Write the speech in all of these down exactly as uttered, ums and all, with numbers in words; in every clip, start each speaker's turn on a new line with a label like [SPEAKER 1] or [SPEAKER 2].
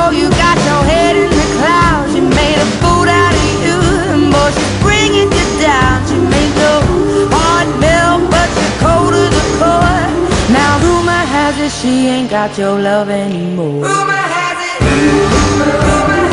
[SPEAKER 1] you got your head in the clouds. She made a fool out of you, and boy, she's bringing you down. She made your heart melt, but you're cold to the core. Now rumor has it she ain't got your love anymore. Rumor has it, rumor has it.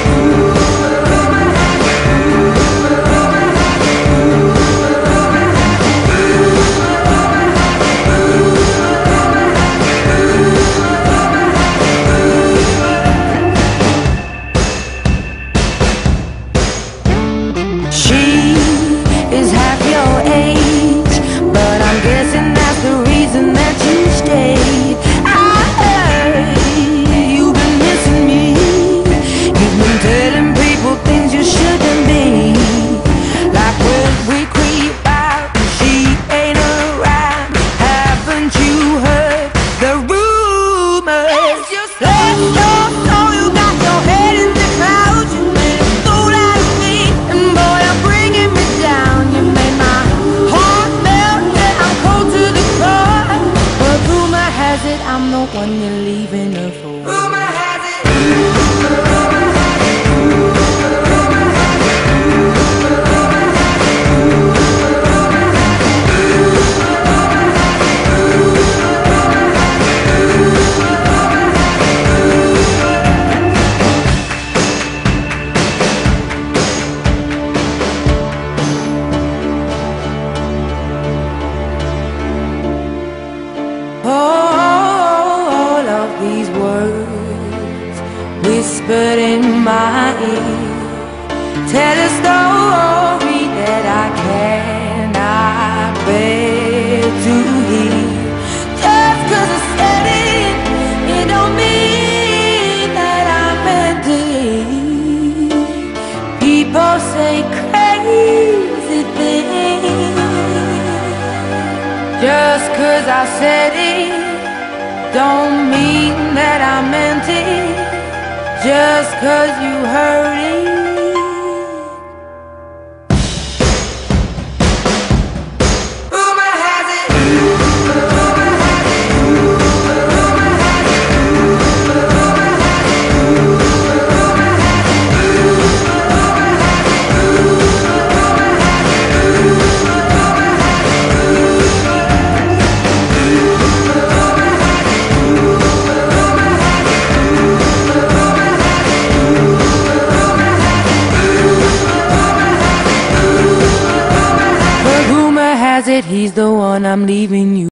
[SPEAKER 1] She is half your age, but I'm guessing that's the reason that you stayed. I heard you've been missing me. You've been telling people things you shouldn't be. Like when we creep out and she ain't around. Haven't you heard the rumors? Let your soul, you got your head in the clouds. You made a fool out of me, and boy, you're bringing me down. You made my heart melt, and I'm cold to the core. But rumor has it I'm the one you're leaving her for. Rumor has it, rumor has it. All of these words whispered in my ear tell a story that I cannot bear to hear. Just 'cause I said it, it don't mean that I meant it. People say crazy things. Just 'cause I said it don't mean that I meant it. Just 'cause you heard it. Rumor has it, rumor has it, rumor has it, rumor has it, rumor has it, rumor has it, rumor has it. He's the one I'm leaving you.